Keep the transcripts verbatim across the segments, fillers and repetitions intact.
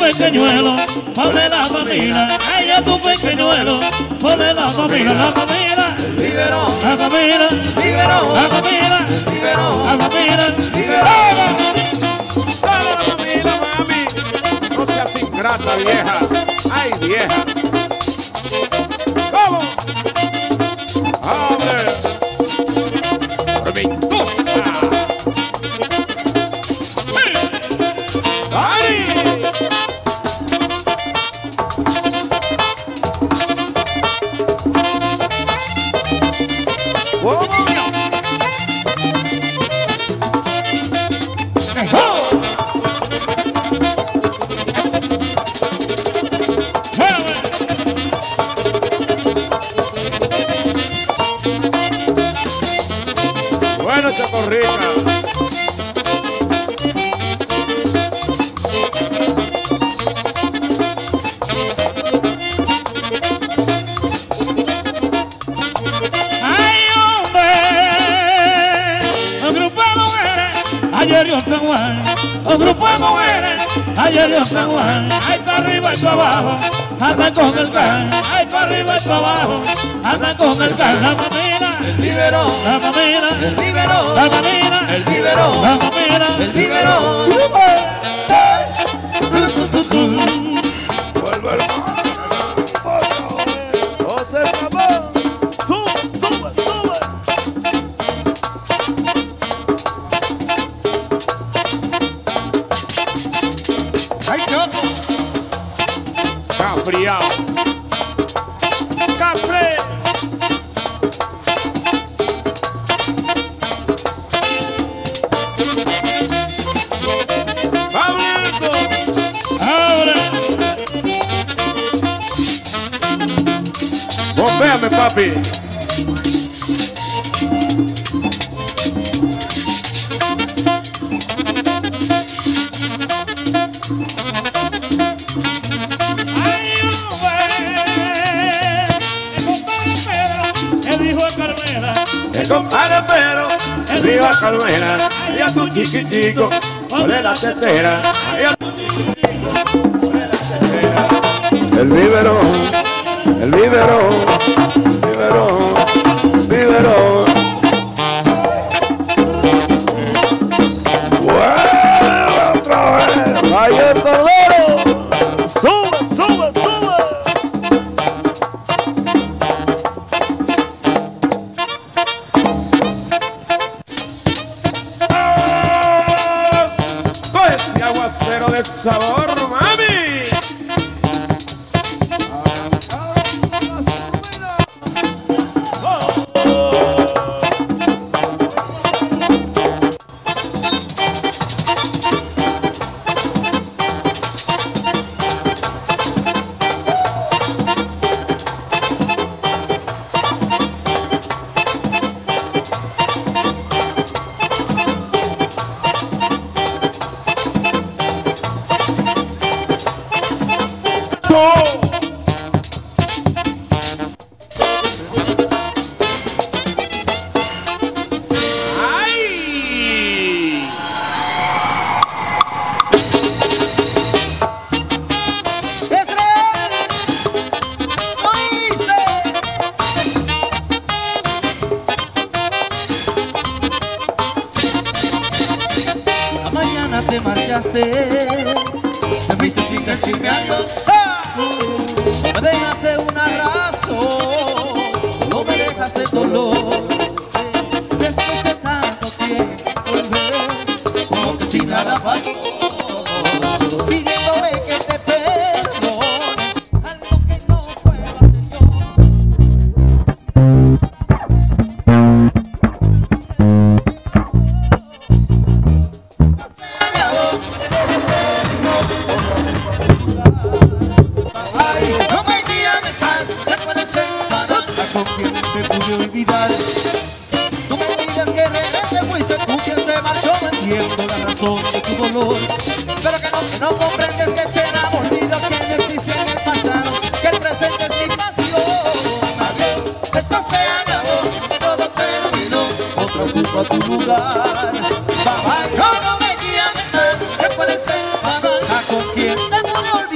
pequeñuelo, ponle la mamila. Ay, a tu pequeñuelo, ponle la mamila, la mamila. El biberón, la mamila, biberón, la mamila, el biberón, la mamila, biberón. Dale la mamila, mami. No seas ingrata, vieja. Ay, vieja. ¿Cómo? ¡Abre! ¡Tormentosa! ¡Ay! ¡Wow! Bueno, Chocorrica. ay, hombre, un grupo de mujeres, ayer yo San Juan, un grupo de mujeres, ayer yo San Juan, ay, para arriba y para abajo, andan con el can, ay, para arriba y para abajo, andan con el can, la mamila, El biberón, la mamila, el biberón, la mamila, el biberón, la mamila, el biberón. Vuelve el mar. No se acabó. Sube, sube, sube. ay, choco, Cafriao. Cafre. Pablito. ahora, Bombéame, papi. ay, hombre, el hijo de Carmela, El compadre pero, el río a Carmela. Ay, a tu chiquitico, ponle la tetera. Ay, a tu chiquitico, ponle la tetera. El biberón, el biberón, biberón, biberón. ¡Bueno, otra vez! ¡Vaya el cordero! ¡Sube, sube, sube! ¡Ah! ¡Coge ese aguacero de sabor, mami! ¡Ay! ¡Es real! ¡Oíste! la mañana te marchaste, te fuiste sin decirme adiós. Me dejaste una razón, no me dejaste dolor. Después de tanto tiempo volver, como que si nada pasó. Pidiéndome que te perdone, algo que no puedo hacer yo. Ay, no me llames más, te puedes enfadar. ¿Con quién te pude olvidar? No me digas que regresé, fuiste tú quien se marchó. No entiendo la razón de tu dolor. Pero que no, que no comprendes que te enamorado, que no existe en el pasado, que el presente es mi pasión. Adiós, esto se acabó, todo terminó, Otra ocupa tu lugar. bye bye. No, no me llames más, que puedes enfadar. ¿A con quién Te pude olvidar.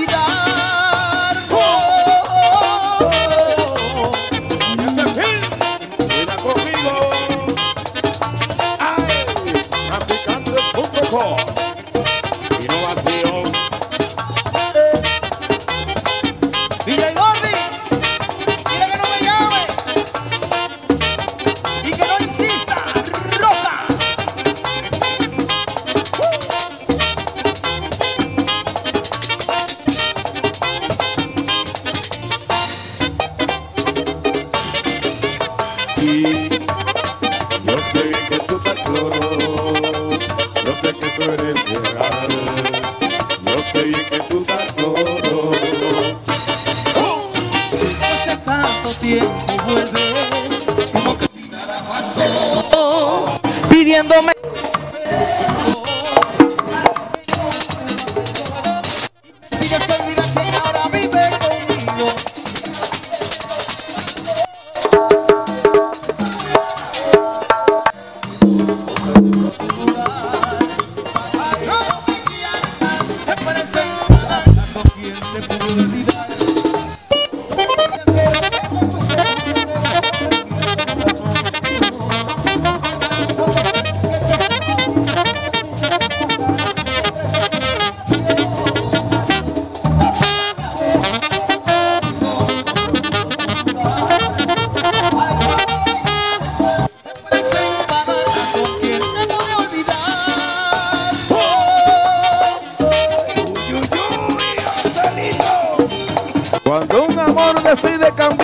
qué bien que tú estás todo. Después de tanto tiempo vuelve, como que si nada pasó, pidiéndome. Pides que olvides que ahora vive conmigo. Te parece tanto quien te pudo olvidar. Cuando un amor decide cambiar,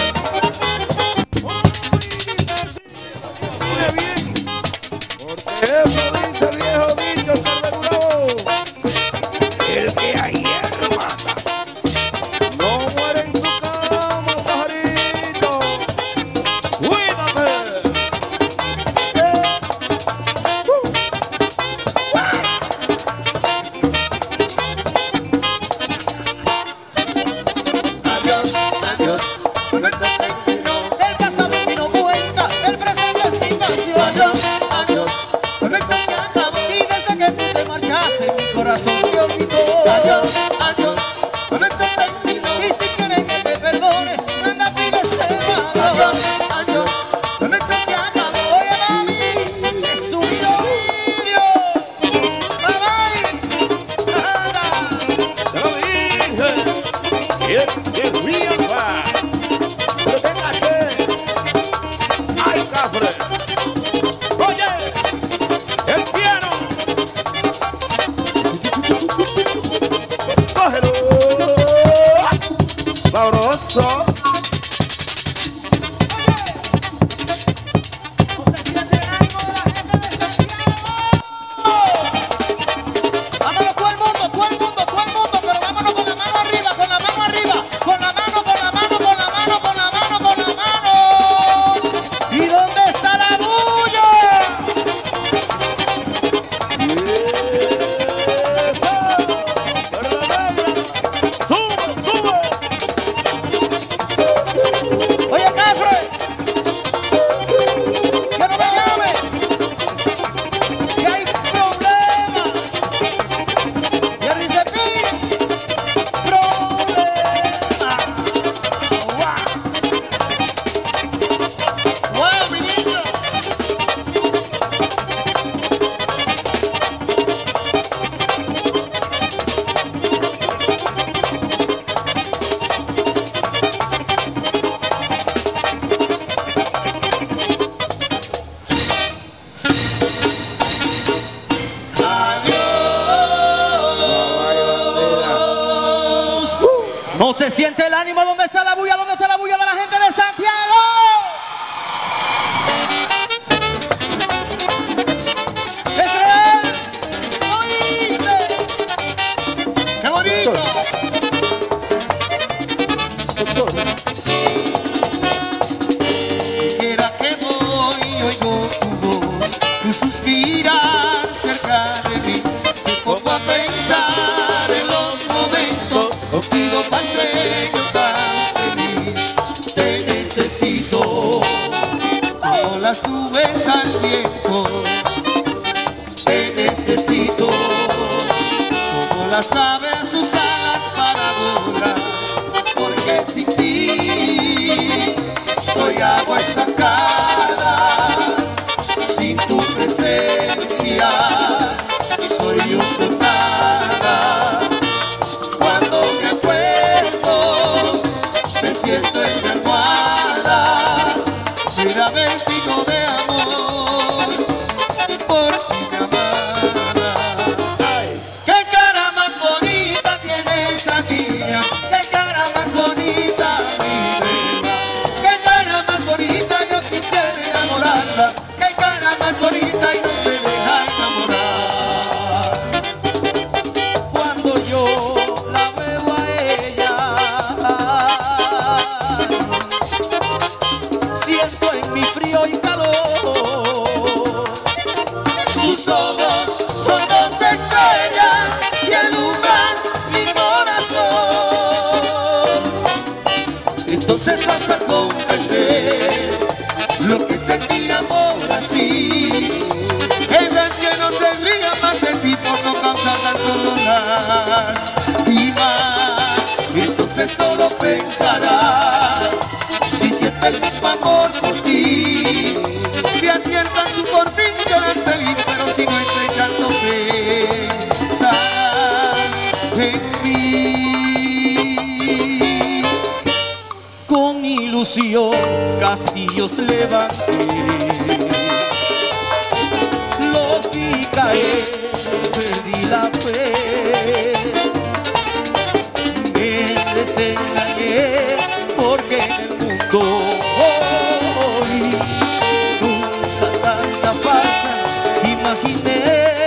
porque eso dice el viejo dicho Cardenal. El que a hierro mata, no muere en su cama, pajarito. Cuídate. Eh. Uh. Adiós, adiós, con esto terminó. El pasado no cuenta, el presente es mi pasión. Adiós, adiós, con esto se acabó. Y desde que tú te marchaste, mi corazón te olvidó. Adiós, adiós, con esto terminó. Y si quieres que te perdone, anda pide perdón. Adiós, adiós, con esto se acabó. Oye, mami, es un delirio. Bye, bye. Anda. Te lo dije, es que William va. Pero venga, che. Ay, cafre. Oye, el piano. Cógelo. Sabroso. Vámonos todo el mundo, todo el mundo, todo el mundo, pero vámonos con la mano arriba, con la mano arriba, con la mano, con la mano, con la mano, con la mano, con la mano. ¿Y dónde está la bulla? Eso. Pero la negra. Sube, sube. Oye, Cafre, que no me llame, que hay problemas. Jerry Cepín, problemas. Wow. Wow, mi niño. No se siente el ánimo. ¿Dónde está la bulla? ¿Dónde está la bulla de la gente de Santiago? ¡Israel! ¡Oíste! ¡Qué bonito! Quiera que voy, oigo tu voz, tú suspiras cerca de mí. Me pongo a pensar en los momentos, contigo pasé yo tan feliz. Te necesito, como las nubes al viento. Te necesito, como las aves a sus alas para volar. Porque sin ti soy agua estancada, sin tu presencia soy un nada. Cuando me acuesto me siento en mi almohada, mira vértigo de amor por mi amada. ¡Qué cara más bonita tiene esa niña! ¡Qué cara más bonita, mi reina! ¡Qué cara más bonita yo quiero! veces solo pensarás si siente el mismo amor por ti. Si aciertan su por fin serán felices, pero si no entre tanto pensar en mí. Con ilusión castillos levanté, los vi caer, perdí la fe. Desengañé porque en el mundo hoy nunca tanta falsa imaginé.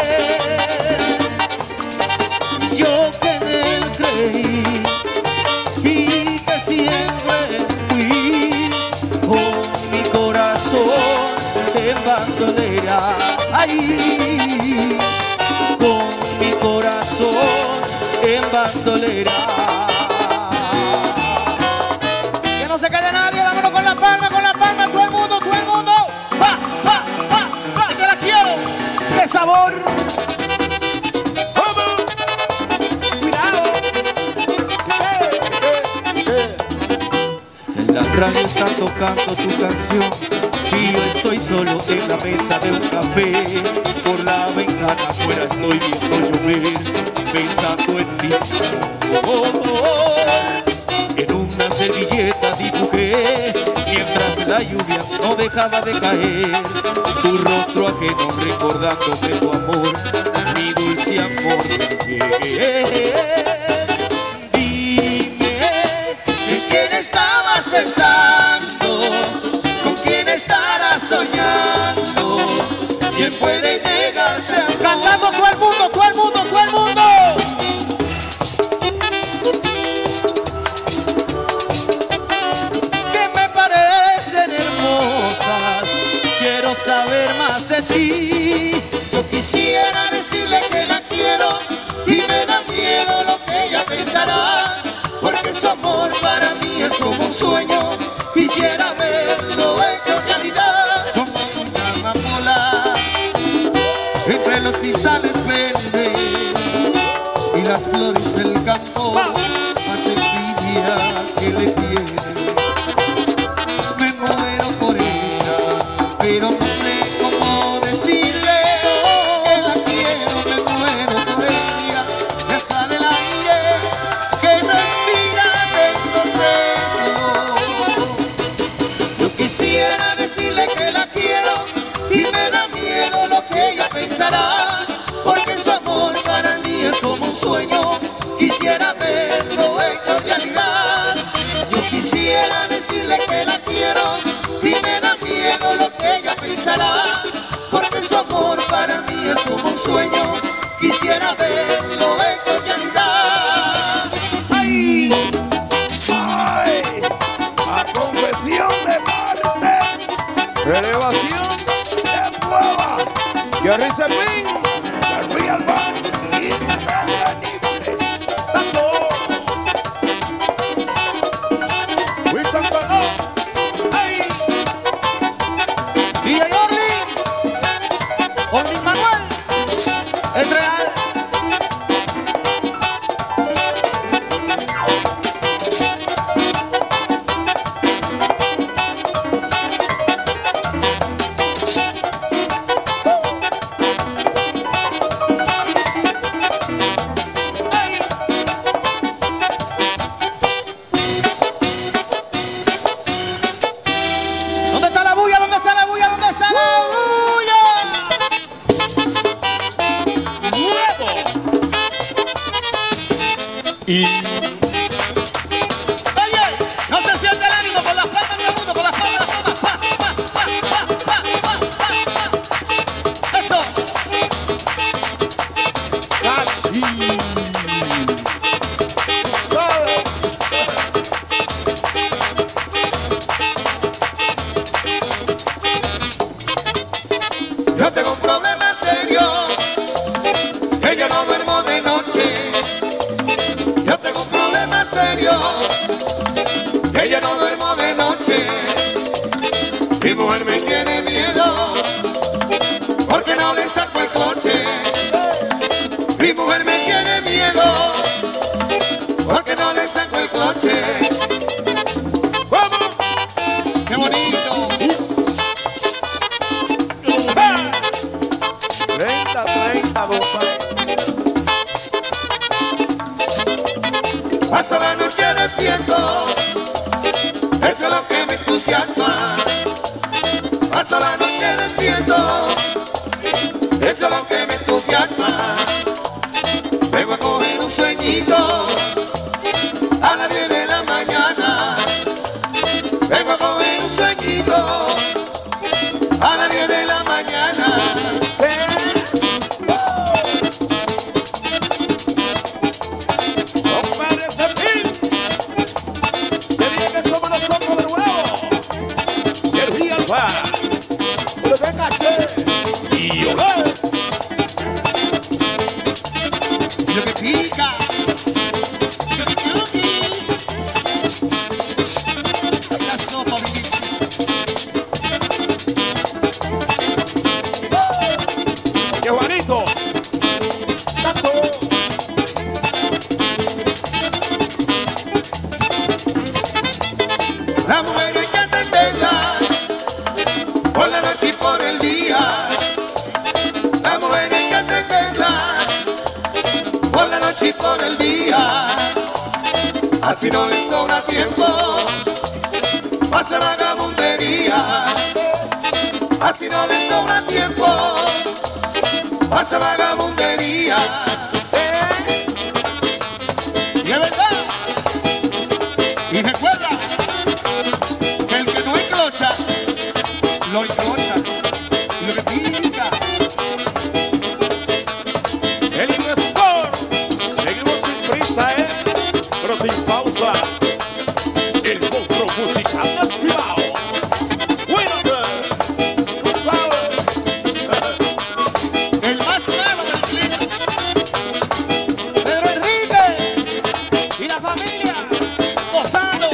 Yo que en él creí y que siempre fui, con mi corazón en bandolera, ay, con mi corazón en bandolera. No se quede nadie, vámonos con la palma, con la palma, todo el mundo, todo el mundo. Va, va, va, va, que la quiero. ¡Qué sabor! ¡Vamos! ¡Cuidado! En la radio está tocando tu canción y yo estoy solo en la mesa de un café. Por la ventana afuera estoy viendo llover, pensando en ti. Oh, oh, oh. En una servilleta dibujé, mientras la lluvia no dejaba de caer, tu rostro ajeno recordándome tu amor, mi dulce amor. Dime, ¿en quién estabas pensando? ¿Con quién estarás soñando? ¿Quién puede negarte amor? Cantamos todo el mundo, todo el mundo, todo el mundo. Quiero saber más de ti. Yo quisiera decirle que la quiero y me da miedo lo que ella pensará, porque su amor para mí es como un sueño. Quisiera verlo hecho realidad, como una amapola entre los cristales verdes y las flores del campo. Más envidia que le tiene. Me muero por ella, pero no sé cómo decirle que la quiero, me muero por ella. Ya sale el aire que respira de estos senos. Yo quisiera decirle que la quiero y me da miedo lo que ella pensará, porque su amor para mí es como un sueño. Quisiera verlo hecho realidad. Yo quisiera decirle que la quiero y me da miedo lo que ella pensará, porque su amor para mí es como un sueño. Quisiera verlo hecho realidad. ¡Ay! ¡Ay! A confesión de Marte, relevación de prueba, Gary Servín, The Real Band, Independiente, tanto. Wilson Colón. Y a Orly, Orly Manuel, es real. ¿Dónde está la bulla? ¿Dónde está la bulla? ¿Dónde está la bulla? Y Oye, no se siente el ánimo con las palmas del mundo, con las palmas, las palmas. Pa, pa, pa, pa, pa, pa, pa, pa. Eso. Cachi. ¿Sabe? Yo tengo un problema serio, que yo no duermo de noche. Yo tengo un problema serio, que yo no duermo de noche. Mi mujer me tiene miedo, porque no le saco el coche. Mi mujer me tiene miedo, porque no no le saco el coche. ¡Vamos! ¡Qué bonito! treinta, treinta, compadre. Paso la noche despierto, eso es lo que me entusiasma. Paso la noche despierto, eso es lo que me entusiasma. Vengo a coger un sueñito a las diez de la mañana. Vengo a coger un sueñito a las diez de la mañana. Compadre Servín, te dije que somos nosotros de nuevo. Y el día va. Pero de caché. Y olé. Y lo que pica. La sopa, ¡Qué bonito! ¡Tanto! la mujer hay que atenderla por la noche y por el día. La mujer hay que atenderla por la noche y por el día. Así no le sobra tiempo para hacer vagabundería. Así no le sobra tiempo para hacer vagabundería. Y es verdad. Y recuerda que el que no enclocha, lo enclocha. Y lo que pica. El Investor. Seguimos sin prisa, ¿eh? Pero sin pausa. El monstruo musical del Cibao. Cuídate. Tú sabes. El más malo del clima. Pedro Enrique y la familia gozando.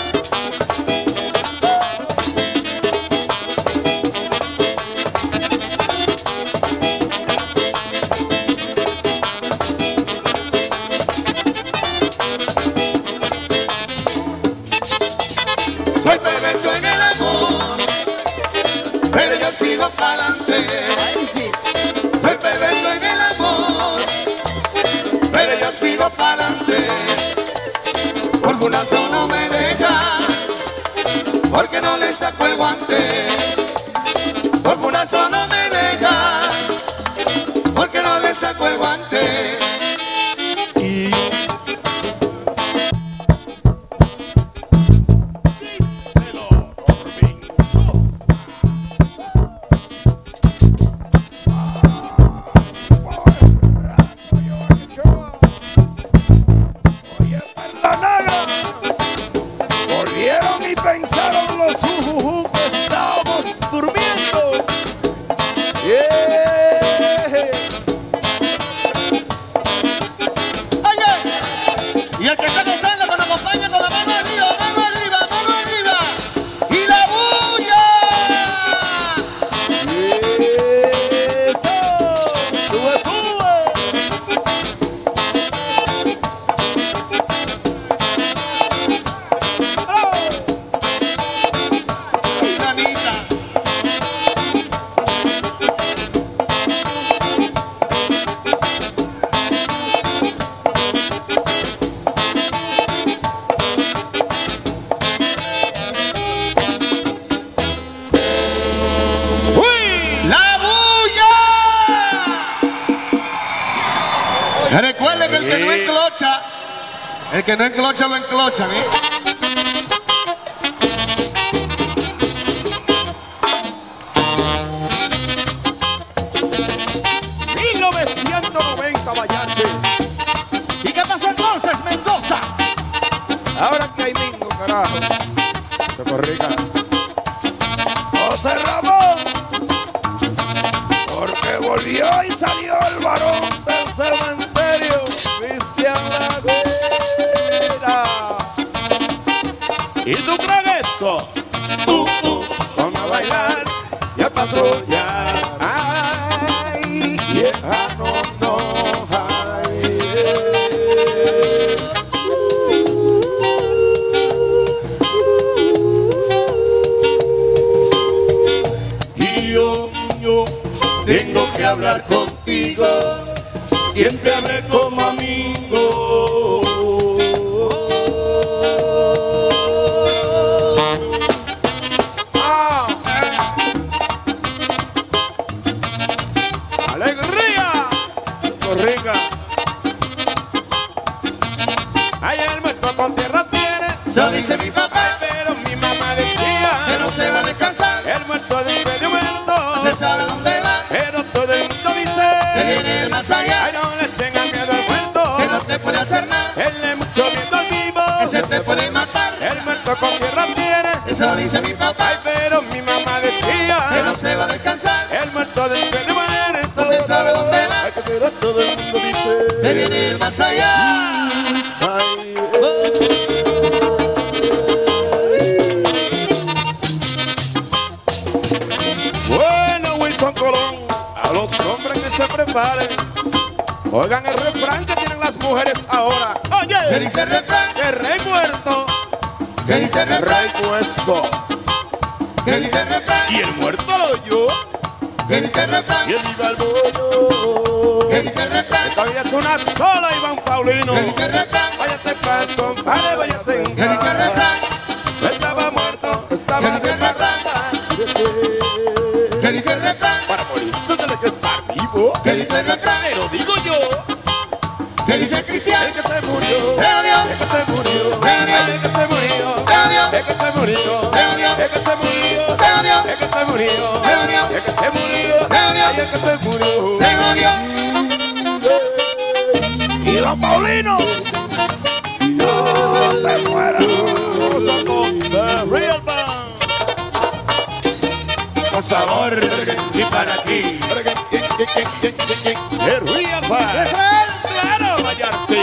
Soy perverso en el amor, pero yo sigo pa'lante. Soy perverso en el amor, pero yo sigo pa'lante. Por fulazo no me deja, porque no le saco el guante. Por fulazo no me deja, porque no le saco el guante. Y díselo, Corbin. Oye, Perla volvieron y pensaron los jujujú que estábamos durmiendo. Yeah. Oye, y el que está gozando que nos acompaña con la mano arriba, mano arriba, mano arriba. Y la bulla. Eso. Sube, sube. Y la Anita. ¡La bulla! Recuerde que el que no enclocha, el que no enclocha lo enclochan, ¿eh? mil novecientos noventa, Vallarte. ¿Y qué pasó entonces, Mendoza? Ahora que hay mingo, carajo. Puerto Rico. José Ramón. Porque volvió y salió el varón del cementerio. Cristian Laguna. ¿Y tú crees eso? Uh, uh, vamos a bailar y a patrullar. Ay, vieja, no, no, ay, eh. hablar contigo, siempre hablé como amigo. Ah. ¡Alegría! Costa Rica. Ay, el muerto con tierra tiene, eso dice mi papá, pero mi mamá decía que no se va a descansar. el muerto dice de muerto, No se sabe dónde va, pero todo el mundo dice que viene el más allá, ay, no le tengan miedo al muerto, que no te puede hacer nada, él es mucho miedo al vivo, que se te puede matar. el muerto con tierra tiene, Eso dice mi ay, papá, pero mi mamá decía que no se va a descansar. el muerto dice de muerto, No se sabe dónde va, ay, pero todo el mundo dice que viene el más allá. ay, bueno, Wilson Colón, a los hombres que se preparen, oigan el refrán que tienen las mujeres ahora. ¿Qué Oye, dice el refrán? el rey muerto, ¿Qué dice el refrán? rey puesto, ¿Qué dice el refrán? y el muerto lo oyó, ¿Qué dice el refrán? y el viva el bollo. ¿Qué dice el refrán? Esta vida es una sola, Iván Paulino. ¿Qué dice el refrán? Váyate en paz, compadre, váyate en ¿Qué dice el paz. refrán? Estaba muerto, estaba ¿Qué dice el refrán? ¿Qué dice el refrán? Para morir se tiene que estar vivo. ¿Qué dice el refrán? Pero digo yo, ¿Qué dice el el cristiano? que se murió, Se odió. el que se murió, Se odió. el que se murió, Se odió. el que se murió, Se odió. el que se murió, Se odió. el que se murió, Se odió. el que se murió, Se odió. ay, el que se murió, Se odió. y don Paulino, no te mueras, The Real Band, con sabor Y para ti, The Real Band, claro, Vallarti.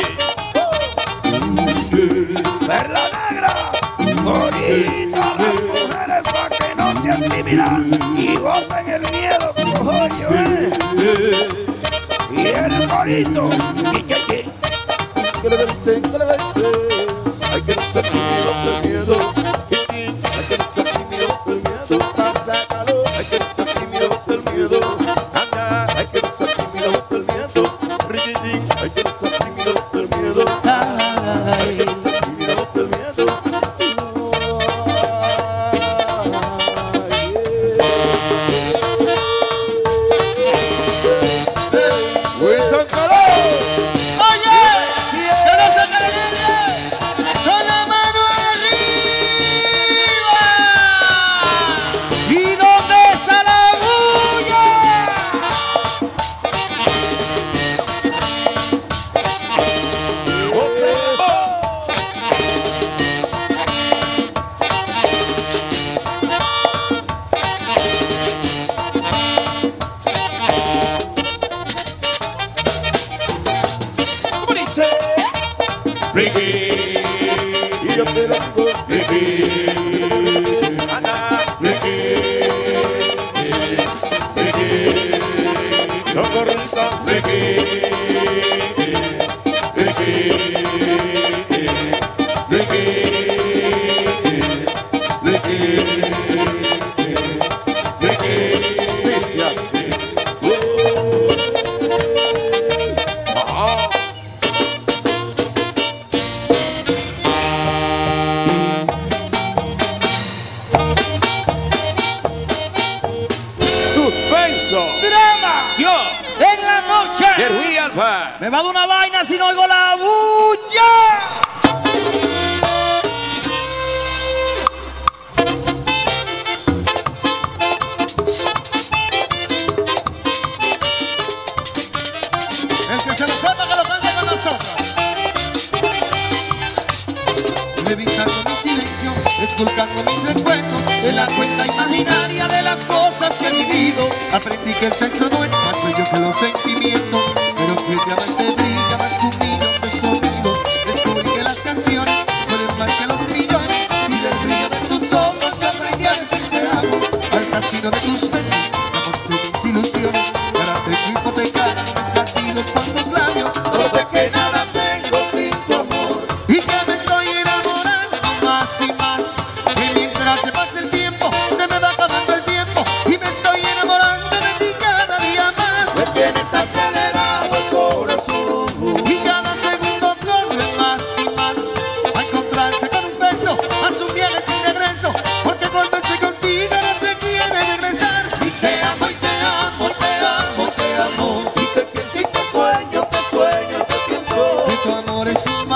Perla negra, bonita las mujeres pa' que no se intimidan y boten el miedo, coño, eh. Y el corito, y que que que le vence, que le vence, hay que ser tímido del miedo, sí, sí, hay que ser tímido del miedo, sácalo, hay que ser tímido del miedo, anda, hay que ser tímido del miedo, riquitín, hay que ser tímido del miedo, hay que ser tímido del miedo. Wilson Colón. Oye, que no se caliente, con la mano arriba. ¿Y dónde está la bulla? ¿Cómo dice? Ricky, Y yo te lo digo, Ricky, Ana, Ricky, Ricky, no corrista, Ricky, Ricky, Ricky, Ricky, Ricky. dice así. Ah. Suspenso. ¡Drama! Yo, En la noche. The Real Band. Me va a dar una vaina si no oigo la bulla. El que se lo sepa que lo cante con nosotros. Revisando mi silencio, esculcando mis recuerdos de la cuenta imaginaria de las cosas que he vivido. Aprendí que el sexo no es más bello que los sentimientos, pero que el diamante brilla más que un millón de sonidos. Descubrí que las canciones pueden más que los millones, y del brillo de tus ojos que aprendí a decir te amo. Al casino de tus besos, damos de mis ilusiones, para te hipotecar mis latidos con tus labios. Solo sé que nada tengo sin tu amor, y que me estoy enamorando más y más. Y mientras se pasa el tiempo, se me va acabando el tiempo, y me estoy enamorando de ti cada día más.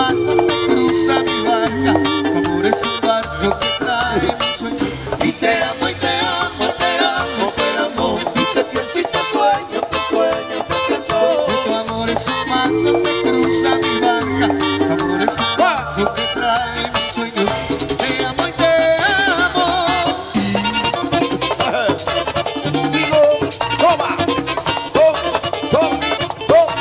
mando que cruza mi barca, tu amor es un barco que trae mi sueño. Y te amo, y te amo, te amo, te amo. Y te pienso y te sueño, te sueño, te pienso. Tu amor es un mando que cruza mi barca, tu amor es un barco que trae mi sueño. Te amo y te amo. Sigo, toma, toma, toma, toma.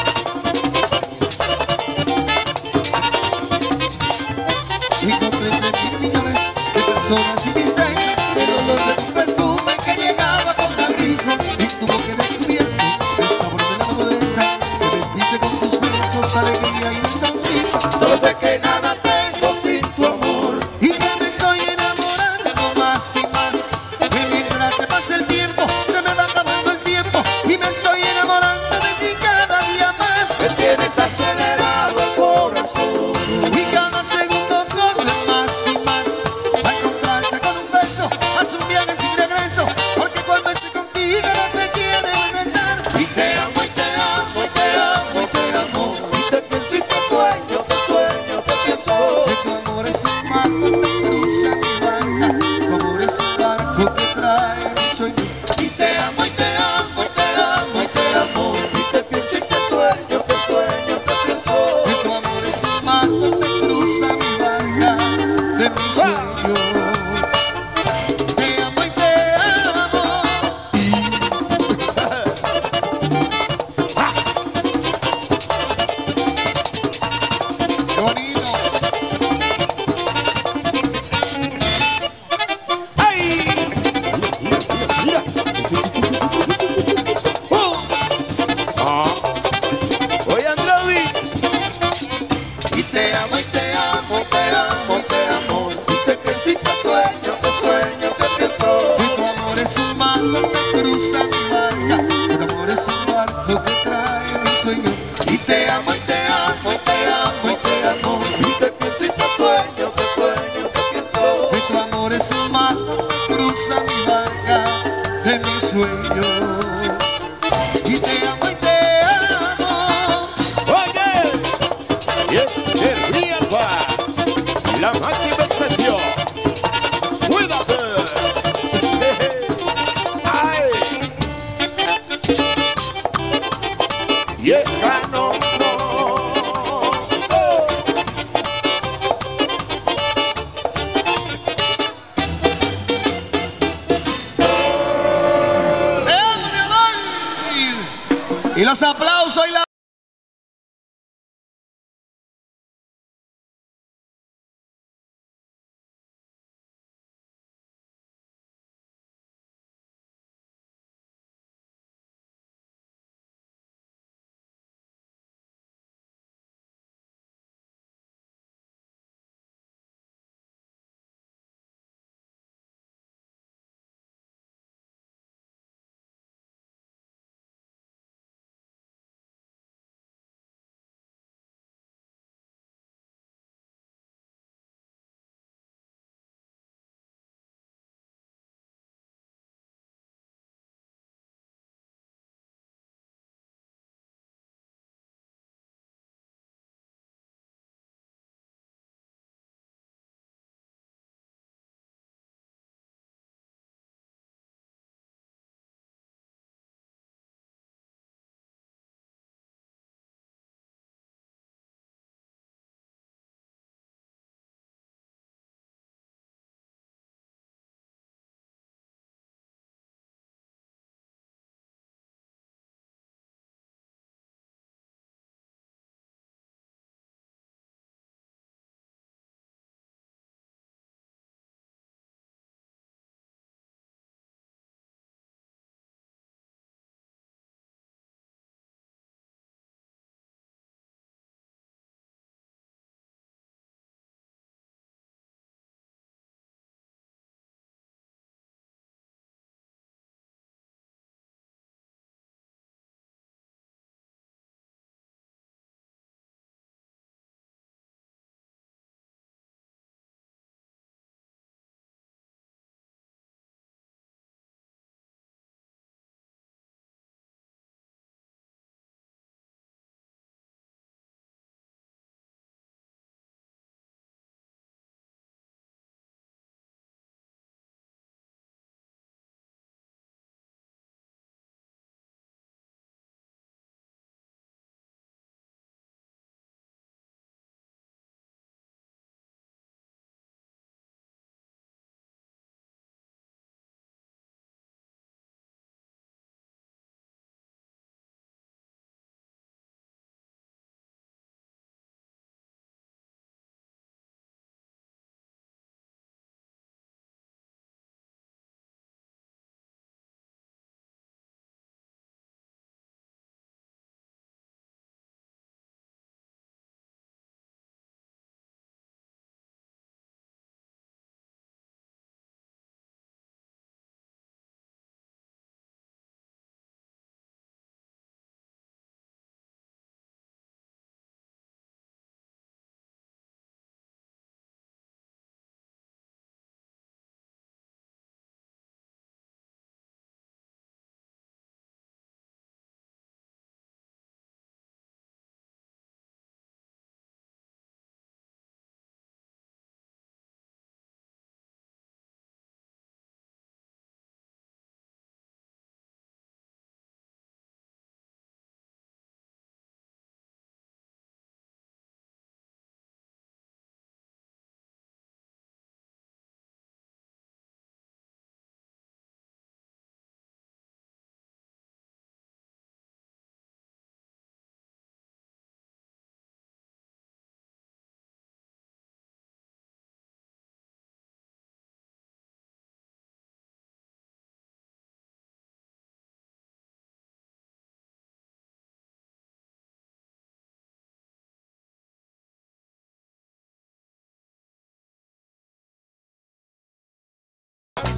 Y comprende mil millones de personas y mis sueños, el olor de tu perfume que llegaba con la brisa, y tu boca descubierto, el sabor de la madureza, que vestiste con tus besos, alegría y una sonrisa. Solo sé que nada tengo sin tu amor, y que me estoy enamorando más y más. Y mientras se pasa el tiempo, se me va acabando el tiempo, y me estoy enamorando de ti cada día más. Me tienes acelerado el corazón, y cada segundo corre más y más. A encontrarse con un beso, haz un viaje sin regreso, porque cuando estoy contigo no se quiere regresar. Y te amo, y te amo, y te amo, y te amo. Y te pienso y te sueño, te sueño, te pienso. Y tu amor es un barco que cruza mi barca, tu amor es un barco que trae mi sueño. Y te amo, y te amo, y te amo, y te amo. Y te pienso y te sueño, te sueño, te pienso. Y tu amor es un barco que cruza mi barca de mi sueño. Te amo y te amo. Qué bonito. ¡Ay! Mira. ¡Uh! Ah. Oye, Andrade. Y te amo, y te amo, te amo, te amo. Y te pienso y te sueño, te sueño, te pienso. Y tu amor es un barco que cruza mi barca, tu amor es un barco que trae mi sueño. Y te amo, y te amo, te amo, y te amo. Y te pienso y te sueño, te sueño, te pienso. Y tu amor es un barco que cruza mi barca de mi sueño. Y te amo, y te amo. Oye, y es el Real Bar, la máxima expresión. Cuídate. Ay. Y es Cano. Oh. Y los aplausos y la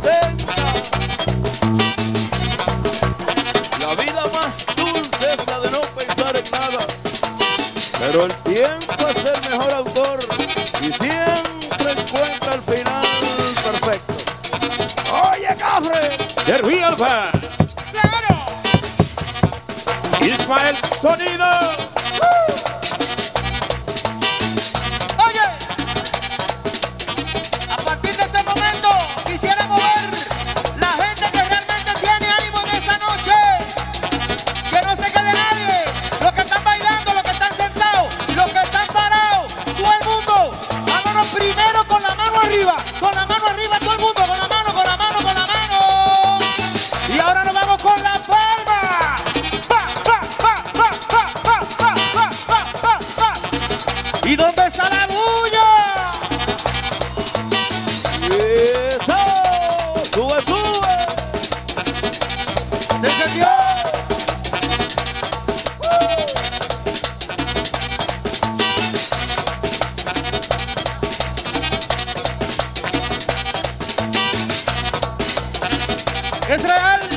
presenta. La vida más dulce es la de no pensar en nada, pero el tiempo es el mejor autor y siempre encuentra el final perfecto. Oye, Cafre, The Real Band. ¡Claro! Ismael Sonido. Oye, a partir de este momento quisiéramos ver la gente que realmente tiene ánimo en esa noche. Que no se quede nadie. Los que están bailando, los que están sentados, los que están parados. Todo el mundo, vámonos primero con la mano arriba. Con la mano arriba, todo el mundo, con la mano, con la mano, con la mano. Y ahora nos vamos con la palma. Pa, pa, pa, pa, pa, pa, pa, pa, pa, pa, pa. ¿Y dónde está la bulla? eso, sube, sube. ¡Descendió! ¡Es real!